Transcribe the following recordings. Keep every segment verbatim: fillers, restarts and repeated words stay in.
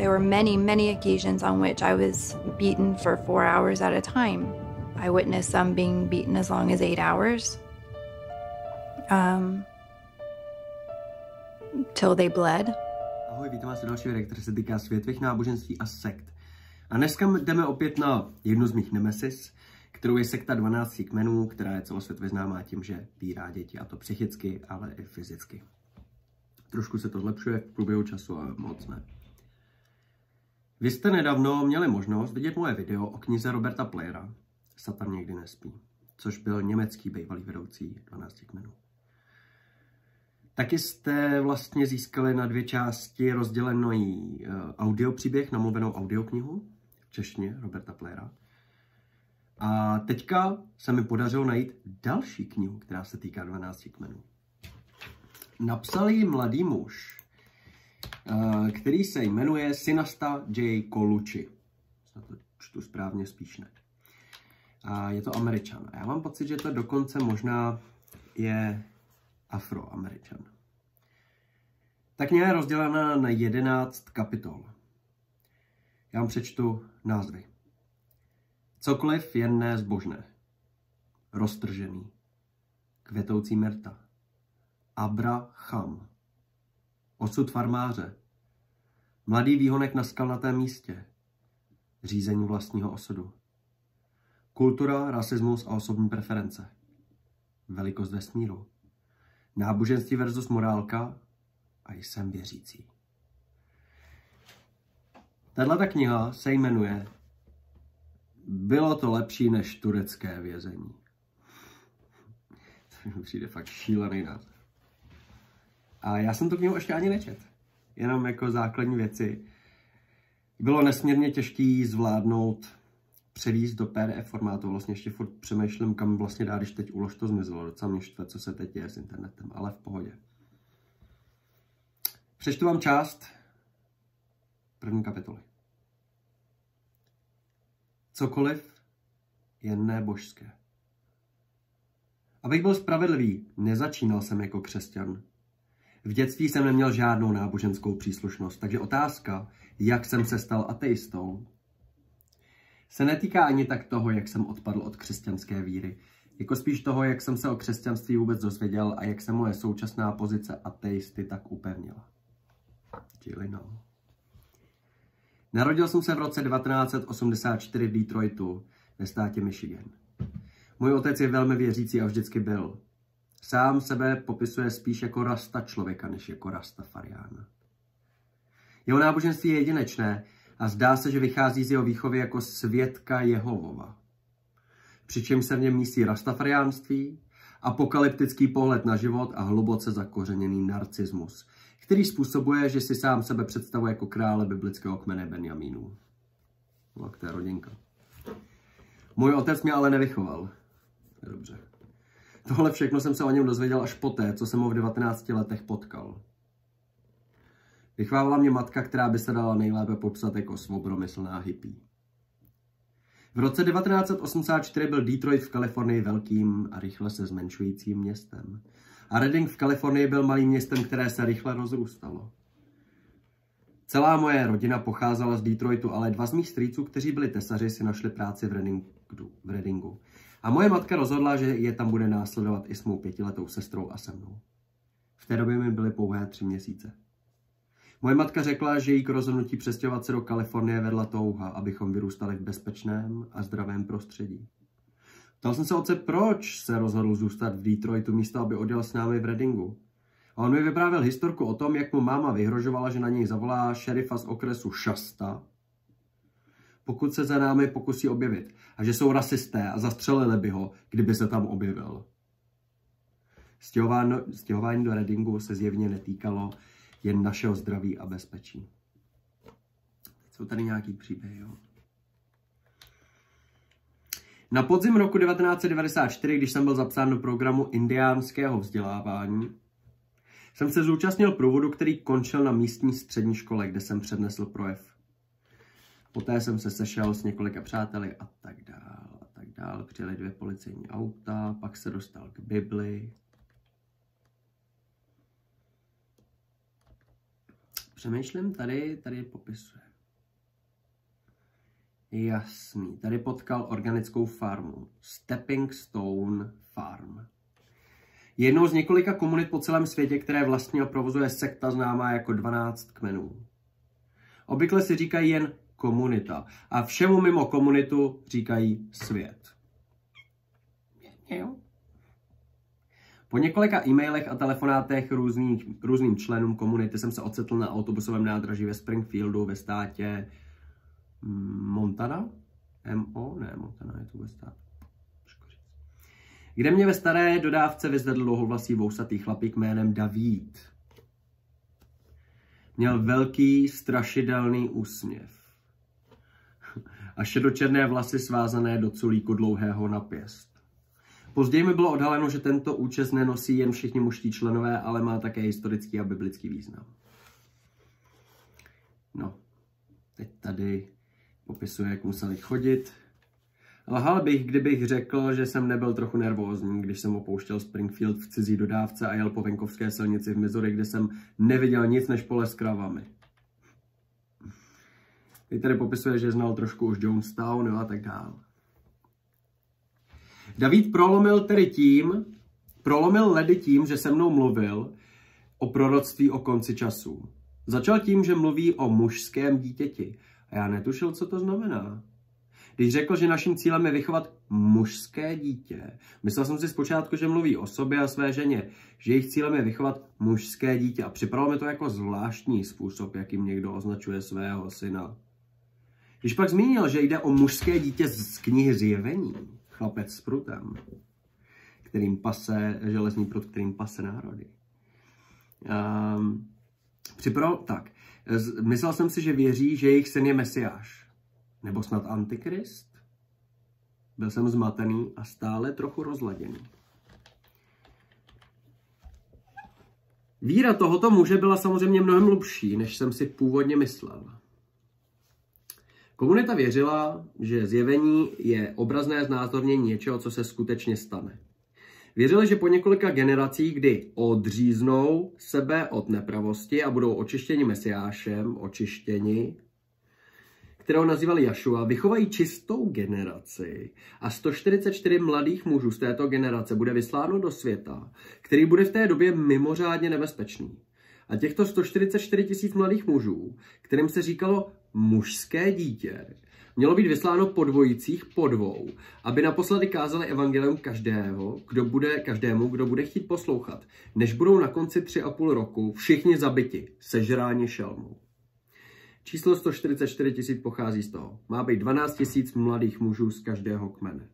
There were many, many occasions on which I was beaten for four hours at a time. I witnessed some being beaten as long as eight hours, um, till they bled. Ahoj, vítám vás u další videa, který se týká světových náboženství a sekt. A dneska jdeme opět na jednu z mých nemesis, kterou je sekta dvanácti kmenů, která je celosvětově známá tím, že týrá děti, a to psychicky, ale i fyzicky. Trošku se to zlepšuje v průběhu času, ale moc ne. Vy jste nedávno měli možnost vidět moje video o knize Roberta Playera Satan někdy nespí, což byl německý bývalý vedoucí dvanácti kmenů. Taky jste vlastně získali na dvě části rozdělený uh, audiopříběh, namluvenou audioknihu v češtině Roberta Playera. A teďka se mi podařilo najít další knihu, která se týká dvanácti kmenů. Napsal ji mladý muž, uh, který se jmenuje Synasta J. Colucci. Snad to čtu správně, spíš ne. A je to Američan. A já mám pocit, že to dokonce možná je Afroameričan. Ta kniha je rozdělena na jedenáct kapitol. Já vám přečtu názvy. Cokoliv jen ne zbožné. Roztržený. Kvetoucí myrta. Abraham. Osud farmáře. Mladý výhonek na skalnatém místě. Řízení vlastního osudu. Kultura, rasismus a osobní preference. Velikost vesmíru. Náboženství versus morálka a jsem věřící. Tato kniha se jmenuje Bylo to lepší než turecké vězení. To mi přijde fakt šílený název. A já jsem tu knihu ještě ani nečet. Jenom jako základní věci. Bylo nesmírně těžké zvládnout převíst do P D F formátu. Vlastně ještě furt přemýšlím, kam vlastně dát, když teď ulož to zmizelo. Docela mě štve, co se teď děje s internetem, ale v pohodě. Přečtu vám část první kapitoly. Cokoliv jen ne božské. Abych byl spravedlivý, nezačínal jsem jako křesťan. V dětství jsem neměl žádnou náboženskou příslušnost, takže otázka, jak jsem se stal ateistou, se netýká ani tak toho, jak jsem odpadl od křesťanské víry, jako spíš toho, jak jsem se o křesťanství vůbec dozvěděl a jak se moje současná pozice ateisty tak upevnila. Čili no. Narodil jsem se v roce devatenáct set osmdesát čtyři v Detroitu ve státě Michigan. Můj otec je velmi věřící a vždycky byl. Sám sebe popisuje spíš jako rasta člověka, než jako rastafariána. Jeho náboženství je jedinečné a zdá se, že vychází z jeho výchovy jako svědka Jehovova. Přičemž se v něm mísí rastafariánství, apokalyptický pohled na život a hluboce zakořeněný narcismus, který způsobuje, že si sám sebe představuje jako krále biblického kmene Benjamínů. No, to je rodinka. Můj otec mě ale nevychoval. Dobře. Tohle všechno jsem se o něm dozvěděl až poté, co jsem ho v devatenácti letech potkal. Vychovávala mě matka, která by se dala nejlépe popsat jako svobodomyslná hippie. V roce devatenáct set osmdesát čtyři byl Detroit v Kalifornii velkým a rychle se zmenšujícím městem. A Redding v Kalifornii byl malým městem, které se rychle rozrůstalo. Celá moje rodina pocházela z Detroitu, ale dva z mých strýců, kteří byli tesaři, si našli práci v Reddingu, v Reddingu. A moje matka rozhodla, že je tam bude následovat i s mou pětiletou sestrou a se mnou. V té době mi byly pouhé tři měsíce. Moje matka řekla, že jí k rozhodnutí přestěhovat se do Kalifornie vedla touha, abychom vyrůstali v bezpečném a zdravém prostředí. Ptal jsem se otce, proč se rozhodl zůstat v Detroitu místo, aby odjel s námi v Reddingu. A on mi vyprávěl historku o tom, jak mu máma vyhrožovala, že na něj zavolá šerifa z okresu Shasta, pokud se za námi pokusí objevit, a že jsou rasisté a zastřelili by ho, kdyby se tam objevil. Stěhování do Reddingu se zjevně netýkalo jen našeho zdraví a bezpečí. Jsou tady nějaký příběhy, jo? Na podzim roku devatenáct set devadesát čtyři, když jsem byl zapsán do programu indiánského vzdělávání, jsem se zúčastnil průvodu, který končil na místní střední škole, kde jsem přednesl projev. Poté jsem se sešel s několika přáteli a tak dál a tak dál. Přijeli dvě policejní auta, pak se dostal k Bibli. Přemýšlím, tady, tady popisuje. Jasný. Tady potkal organickou farmu. Stepping Stone Farm. Jednou z několika komunit po celém světě, které vlastní a provozuje sekta známá jako dvanáct kmenů. Obvykle si říkají jen komunita a všemu mimo komunitu říkají svět. Po několika e-mailech a telefonátech různých, různým členům komunity jsem se ocitl na autobusovém nádraží ve Springfieldu ve státě Montana? M O? Ne, Montana je to ve státě. Kde mě ve staré dodávce vyzvedl dlouhovlasý vousatý chlapík jménem David. Měl velký, strašidelný úsměv. A šedočerné vlasy svázané do culíku dlouhého na pěst. Později mi bylo odhaleno, že tento účes nenosí jen všichni mužští členové, ale má také historický a biblický význam. No, teď tady popisuje, jak museli chodit. Lhal bych, kdybych řekl, že jsem nebyl trochu nervózní, když jsem opouštěl Springfield v cizí dodávce a jel po venkovské silnici v Missouri, kde jsem neviděl nic než pole s kravami. Teď tady popisuje, že znal trošku už Jonestown, jo, a tak dál. David prolomil tedy tím, prolomil ledy tím, že se mnou mluvil o proroctví o konci časů. Začal tím, že mluví o mužském dítěti. A já netušil, co to znamená. Když řekl, že naším cílem je vychovat mužské dítě, myslel jsem si zpočátku, že mluví o sobě a své ženě, že jejich cílem je vychovat mužské dítě a připadalo mi to jako zvláštní způsob, jakým někdo označuje svého syna. Když pak zmínil, že jde o mužské dítě z knihy Zjevení, chlapec s prutem, kterým pase, železný prut, kterým pase národy. Um, připravil, tak, myslel jsem si, že věří, že jejich syn je Mesiáš. Nebo snad Antikrist? Byl jsem zmatený a stále trochu rozladěný. Víra tohoto muže byla samozřejmě mnohem hlubší, než jsem si původně myslel. Komunita věřila, že zjevení je obrazné znázornění něčeho, co se skutečně stane. Věřili, že po několika generacích, kdy odříznou sebe od nepravosti a budou očištěni Mesiášem, očištěni, kterou nazývali Jašua, vychovají čistou generaci a sto čtyřicet čtyři mladých mužů z této generace bude vysláno do světa, který bude v té době mimořádně nebezpečný. A těchto sto čtyřicet čtyři tisíc mladých mužů, kterým se říkalo mužské dítě, mělo být vysláno po dvojicích po dvou, aby naposledy kázali evangelium každého, kdo bude, každému, kdo bude chtít poslouchat, než budou na konci tři a půl roku všichni zabiti, sežráni šelmou. Číslo sto čtyřicet čtyři tisíc pochází z toho. Má být dvanáct tisíc mladých mužů z každého kmene.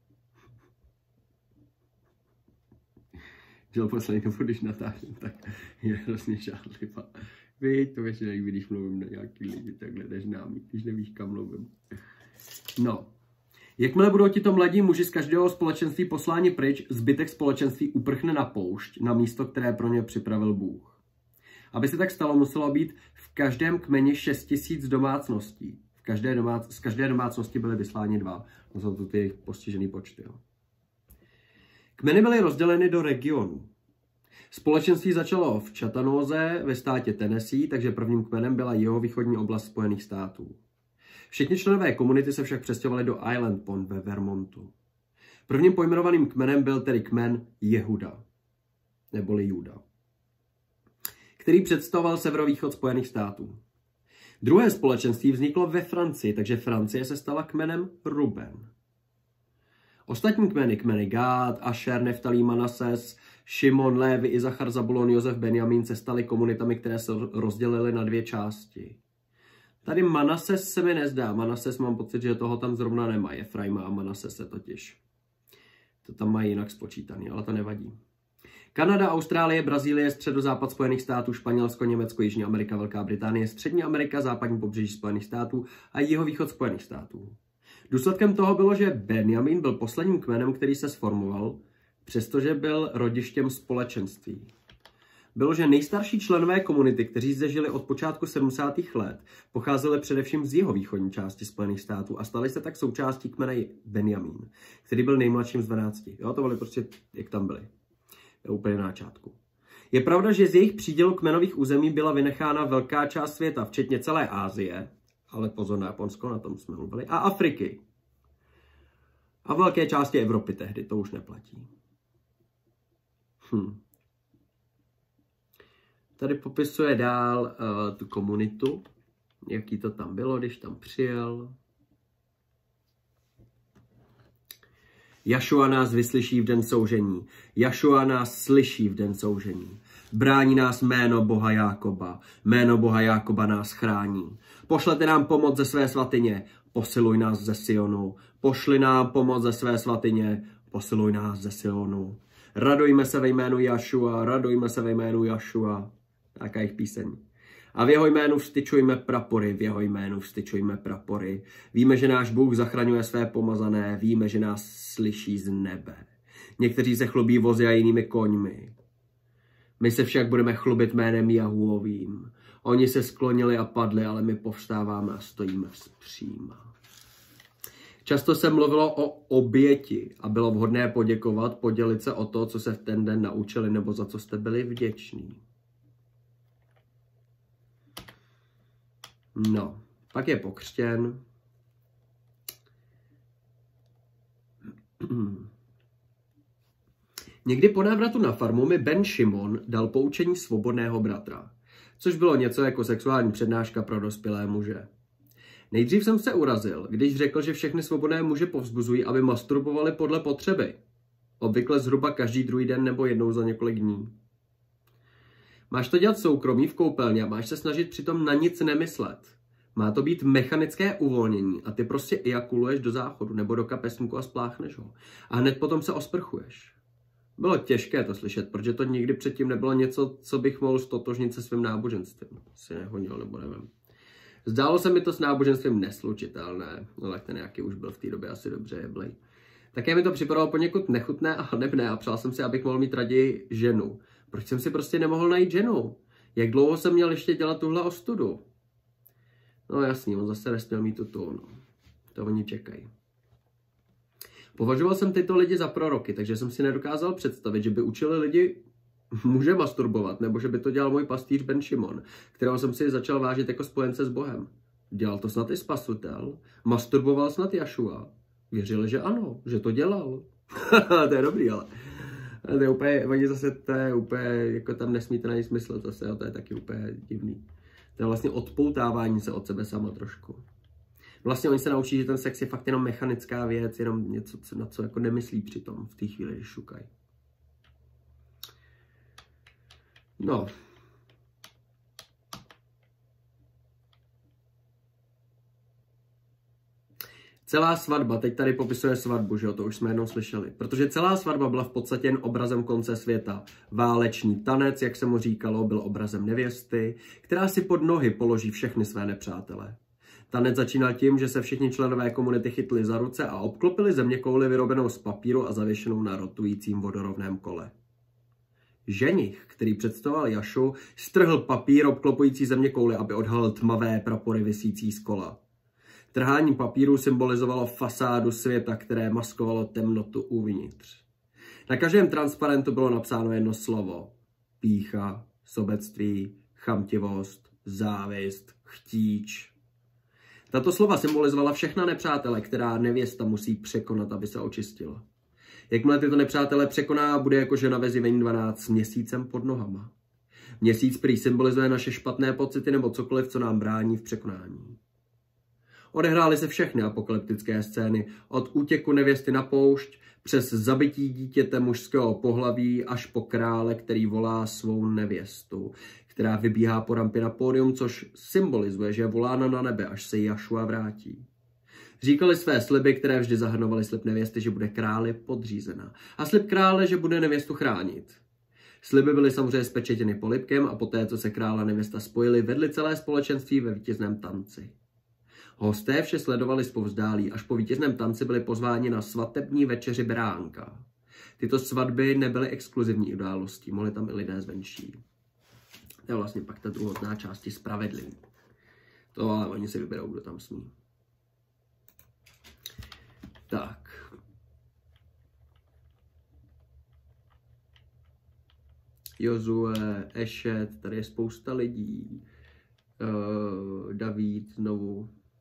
Žel poslední dobu, když natáčím, tak je hrozně žádlivá. Víš, to ještě nejví, když mluvím na nějaký lidi, takhle neznámý, když nevíš, kam mluvím. No. Jakmile budou tito mladí muži z každého společenství posláni pryč, zbytek společenství uprchne na poušť, na místo, které pro ně připravil Bůh. Aby se tak stalo, muselo být v každém kmeni šest tisíc domácností. V každé domác- z každé domácnosti byly vysláni dva. To jsou to ty postižený počty. Jo. Kmeny byly rozděleny do regionů. Společenství začalo v Chattanooze ve státě Tennessee, takže prvním kmenem byla jihovýchodní oblast Spojených států. Všichni členové komunity se však přestěhovali do Island Pond ve Vermontu. Prvním pojmenovaným kmenem byl tedy kmen Jehuda, neboli Juda, který představoval severovýchod Spojených států. Druhé společenství vzniklo ve Francii, takže Francie se stala kmenem Ruben. Ostatní kmeny, kmeny Gád, Ašer, Neftalí, Manases, Šimon, Lévi, Izachar, Zabulon, Josef, Benjamín se staly komunitami, které se rozdělily na dvě části. Tady Manases se mi nezdá. Manases mám pocit, že toho tam zrovna nemají. Efraima a Manasese totiž. To tam mají jinak spočítaný, ale to nevadí. Kanada, Austrálie, Brazílie, středozápad Spojených států, Španělsko, Německo, Jižní Amerika, Velká Británie, Střední Amerika, západní pobřeží Spojených států a jihovýchod Spojených států. Důsledkem toho bylo, že Benjamin byl posledním kmenem, který se sformoval, přestože byl rodištěm společenství. Bylo, že nejstarší členové komunity, kteří zde žili od počátku sedmdesátých let, pocházeli především z jihovýchodní části Spojených států a stali se tak součástí kmene Benjamin, který byl nejmladším z dvanácti. Jo, to byly prostě, jak tam byli. Úplně na začátku. Je pravda, že z jejich přídělu kmenových území byla vynechána velká část světa, včetně celé Asie, ale pozor na Japonsko, na tom jsme mluvili, a Afriky. A velké části Evropy tehdy, to už neplatí. Hm. Tady popisuje dál uh, tu komunitu, jaký to tam bylo, když tam přijel. Jašua nás vyslyší v den soužení. Jašua nás slyší v den soužení. Brání nás jméno Boha Jákoba. Jméno Boha Jákoba nás chrání. Pošlete nám pomoc ze své svatyně. Posiluj nás ze Sionu. Pošli nám pomoc ze své svatyně. Posiluj nás ze Sionu. Radujme se ve jménu Jašua. Radujme se ve jménu Jašua. Taká jejich píseň. A v jeho jménu vstyčujme prapory, v jeho jménu vstyčujme prapory. Víme, že náš Bůh zachraňuje své pomazané, víme, že nás slyší z nebe. Někteří se chlubí vozy a jinými koňmi. My se však budeme chlubit jménem Jahuovým. Oni se sklonili a padli, ale my povstáváme a stojíme vzpříma. Často se mluvilo o oběti a bylo vhodné poděkovat, podělit se o to, co se v ten den naučili nebo za co jste byli vděční. No, pak je pokřtěn. Někdy po návratu na farmu mi Ben Šimon dal poučení svobodného bratra, což bylo něco jako sexuální přednáška pro dospělé muže. Nejdřív jsem se urazil, když řekl, že všechny svobodné muže povzbuzují, aby masturbovali podle potřeby. Obvykle zhruba každý druhý den nebo jednou za několik dní. Máš to dělat soukromí v koupelně a máš se snažit přitom na nic nemyslet. Má to být mechanické uvolnění a ty prostě ejakuluješ do záchodu nebo do kapesníku a spláchneš ho. A hned potom se osprchuješ. Bylo těžké to slyšet, protože to nikdy předtím nebylo něco, co bych mohl stotožnit se svým náboženstvím. Si nehodil, nebo nevím. Zdálo se mi to s náboženstvím neslučitelné, ale ten nějaký už byl v té době asi dobře jeblej. Také mi to připadalo poněkud nechutné a hanebné a přál jsem si, abych mohl mít raději ženu. Proč jsem si prostě nemohl najít ženu? Jak dlouho jsem měl ještě dělat tuhle ostudu? No jasný, on zase nesměl mít tu tu, no. To oni čekají. Považoval jsem tyto lidi za proroky, takže jsem si nedokázal představit, že by učili lidi muže masturbovat, nebo že by to dělal můj pastýř Ben Šimon, kterého jsem si začal vážit jako spojence s Bohem. Dělal to snad i spasutel? Masturboval snad Jašua? Věřili, že ano, že to dělal. To je dobrý, ale... To je úplně, oni zase, to je úplně, jako tam nesmíte na nic myslet, zase, jo, to je taky úplně divný. To je vlastně odpoutávání se od sebe sama trošku. Vlastně oni se naučí, že ten sex je fakt jenom mechanická věc, jenom něco, na co jako nemyslí přitom v té chvíli, když šukají. No. Celá svatba, teď tady popisuje svatbu, že jo, to už jsme jednou slyšeli. Protože celá svatba byla v podstatě jen obrazem konce světa. Válečný tanec, jak se mu říkalo, byl obrazem nevěsty, která si pod nohy položí všechny své nepřátele. Tanec začínal tím, že se všichni členové komunity chytli za ruce a obklopili zeměkouli vyrobenou z papíru a zavěšenou na rotujícím vodorovném kole. Ženich, který představoval Jašu, strhl papír obklopující zeměkouli, aby odhalil tmavé prapory visící z kola. Trhání papíru symbolizovalo fasádu světa, které maskovalo temnotu uvnitř. Na každém transparentu bylo napsáno jedno slovo. Pýcha, sobectví, chamtivost, závist, chtíč. Tato slova symbolizovala všechna nepřátele, která nevěsta musí překonat, aby se očistila. Jakmile tyto nepřátelé překoná, bude jako žena ve Zjevení dvanáct s měsícem pod nohama. Měsíc prý symbolizuje naše špatné pocity nebo cokoliv, co nám brání v překonání. Odehrály se všechny apokalyptické scény, od útěku nevěsty na poušť, přes zabití dítěte mužského pohlaví až po krále, který volá svou nevěstu, která vybíhá po rampě na pódium, což symbolizuje, že je volána na nebe, až se Jašua vrátí. Říkali své sliby, které vždy zahrnovaly slib nevěsty, že bude králi podřízena, a slib krále, že bude nevěstu chránit. Sliby byly samozřejmě spečetěny polibkem a poté, co se král a nevěsta spojili, vedli celé společenství ve vítězném tanci. Hosté vše sledovali zpovzdálí, až po vítězném tanci byli pozváni na svatební večeři beránka. Tyto svatby nebyly exkluzivní událostí, mohli tam i lidé zvenčí. To je vlastně pak ta druhotná části spravedlivý. To ale oni si vyberou, kdo tam smí. Tak. Jozue, Ešet, tady je spousta lidí. Uh, David znovu.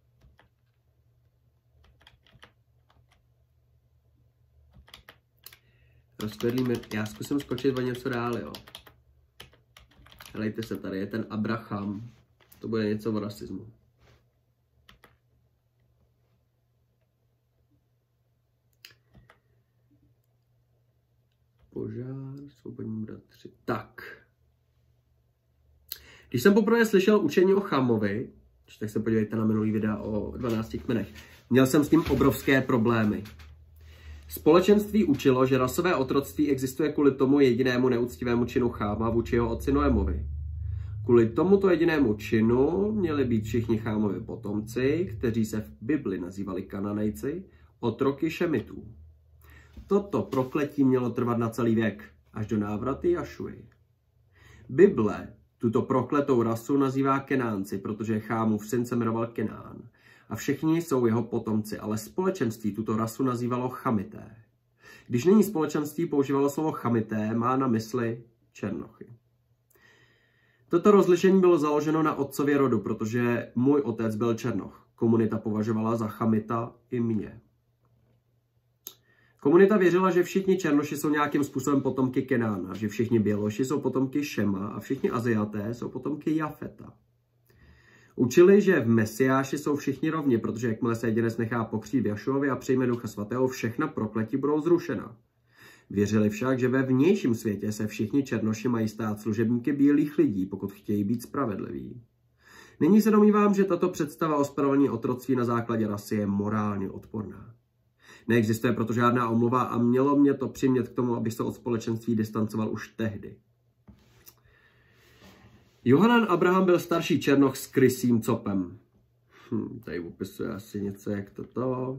skvělý, já zkusím skočit o něco dál, jo. Helejte se, tady je ten Abraham. To bude něco o rasismu. Požár, svobodní bratři. Tak. Když jsem poprvé slyšel učení o Chamovi, tak se podívejte na minulý videa o dvanácti kmenech, měl jsem s tím obrovské problémy. Společenství učilo, že rasové otroctví existuje kvůli tomu jedinému neúctivému činu Cháma vůči jeho otci Noémovi. Kvůli tomuto jedinému činu měli být všichni Chámovi potomci, kteří se v Bibli nazývali Kananejci, otroky Šemitů. Toto prokletí mělo trvat na celý věk, až do návraty Jašuji. Bible tuto prokletou rasu nazývá Kenánci, protože Chámův syn se jmenoval Kenán. A všichni jsou jeho potomci, ale společenství tuto rasu nazývalo Chamité. Když nyní společenství používalo slovo Chamité, má na mysli černochy. Toto rozlišení bylo založeno na otcově rodu, protože můj otec byl černoch. Komunita považovala za Chamita i mě. Komunita věřila, že všichni černoši jsou nějakým způsobem potomky Kenána, že všichni běloši jsou potomky Šema a všichni Aziaté jsou potomky Jafeta. Učili, že v Mesiáši jsou všichni rovni, protože jakmile se jedinec nechá pokřít v Jašuovi a přijme Ducha Svatého, všechna prokletí budou zrušena. Věřili však, že ve vnějším světě se všichni černoši mají stát služebníky bílých lidí, pokud chtějí být spravedliví. Nyní se domnívám, že tato představa o spravedlní otroctví na základě rasy je morálně odporná. Neexistuje proto žádná omluva a mělo mě to přimět k tomu, abych se od společenství distancoval už tehdy. Johanan Abraham byl starší černoch s krysím copem. Hm, tady upisuje asi něco jak toto.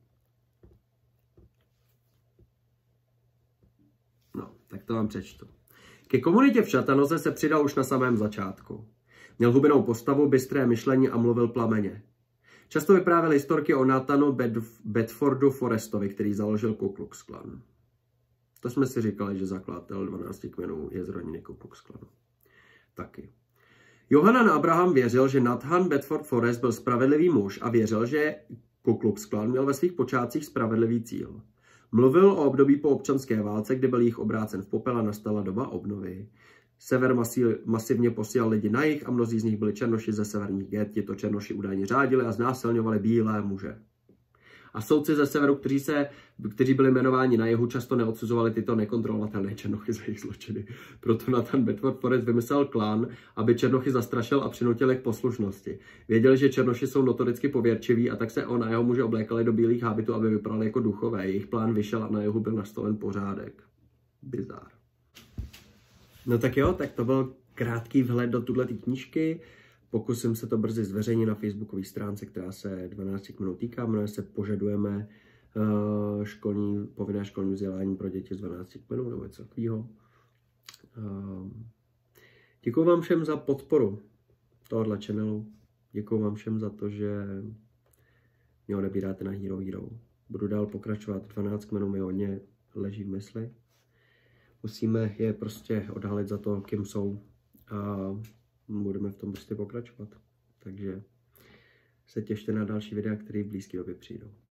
No, tak to vám přečtu. Ke komunitě v Chattanooze se přidal už na samém začátku. Měl hubenou postavu, bystré myšlení a mluvil plameně. Často vyprávěl historky o Nathanu Bedfordu Forrestovi, který založil Ku Klux Klan. To jsme si říkali, že zakladatel dvanácti kmenů je z rodiny Ku Klux Klanu. Taky. Johanan Abraham věřil, že Nathan Bedford Forrest byl spravedlivý muž a věřil, že Ku Klux Klan měl ve svých počátcích spravedlivý cíl. Mluvil o období po občanské válce, kdy byl jich obrácen v popel a nastala doba obnovy. Sever masivně posílal lidi na jih a mnozí z nich byli černoši ze severních get. Tito černoši údajně řádili a znásilňovali bílé muže. A soudci ze severu, kteří, se, kteří byli jmenováni na jihu, často neodsuzovali tyto nekontrolovatelné černochy za jejich zločiny. Proto Nathan Bedford Forrest vymyslel klán, aby černochy zastrašil a přinutil k poslušnosti. Věděli, že černoši jsou notoricky pověrčiví a tak se on a jeho muže oblékali do bílých hábitů, aby vypadali jako duchové. Jejich plán vyšel a na jihu byl nastolen pořádek. Bizár. No tak jo, tak to byl krátký vhled do tuhle knížky. Pokusím se to brzy zveřejnit na facebookové stránce, která se dvanácti kmenů týká. Jmenuje se Požadujeme uh, školní, povinné školní vzdělání pro děti z dvanácti kmenů nebo něco takového. Uh, děkuji vám všem za podporu tohohle channelu. Děkuji vám všem za to, že mě odebíráte na Hero Hero. Budu dál pokračovat. dvanáct kmenů mi hodně leží v mysli. Musíme je prostě odhalit za to, kým jsou. A budeme v tom prostě pokračovat. Takže se těšte na další videa, které v blízké době přijdou.